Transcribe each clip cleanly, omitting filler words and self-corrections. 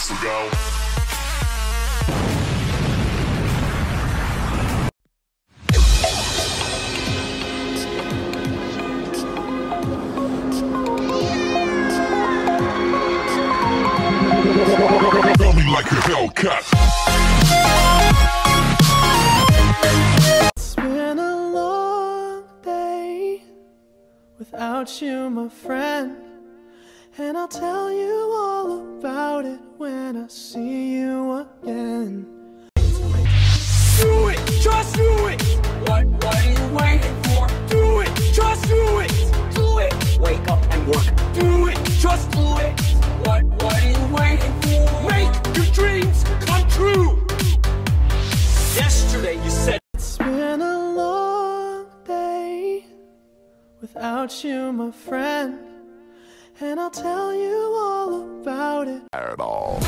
months ago. Tell me like a Hellcat. It's been a long day without you, my friend, and I'll tell you all about it when I see you again. Do it, just do it. What are you waiting for? Do it, just do it. Do it. Wake up and work. Do it, just do it. What are you waiting for? Make your dreams come true. Yesterday you said It's been a long day without you, my friend, and I'll tell you all about it. At all.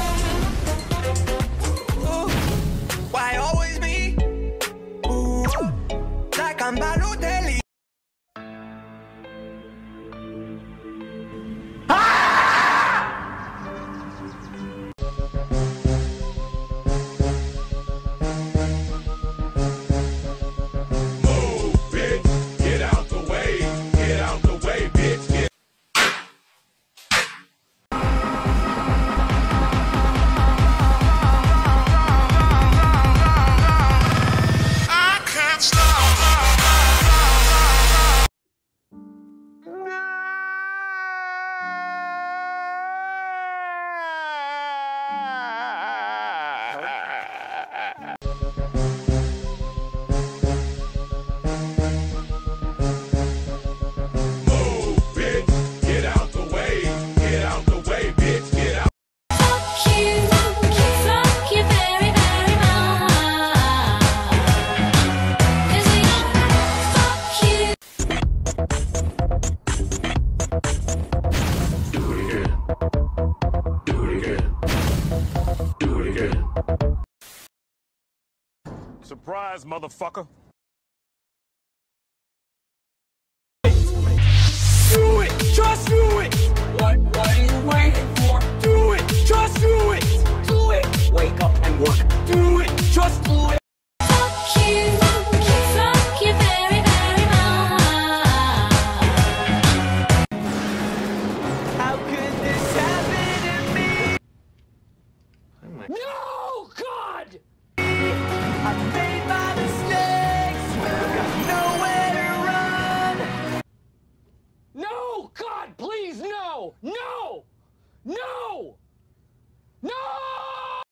why always me? Ooh, like I'm Balotelli. Surprise, motherfucker. Do it, just do it. What are you waiting for? Do it, just do it. Do it. Wake up and work. Do it, just do it. Fuck you very, very much. How could this happen to me? No, God! I made my mistakes, got nowhere to run. No, God, please, no! No! No!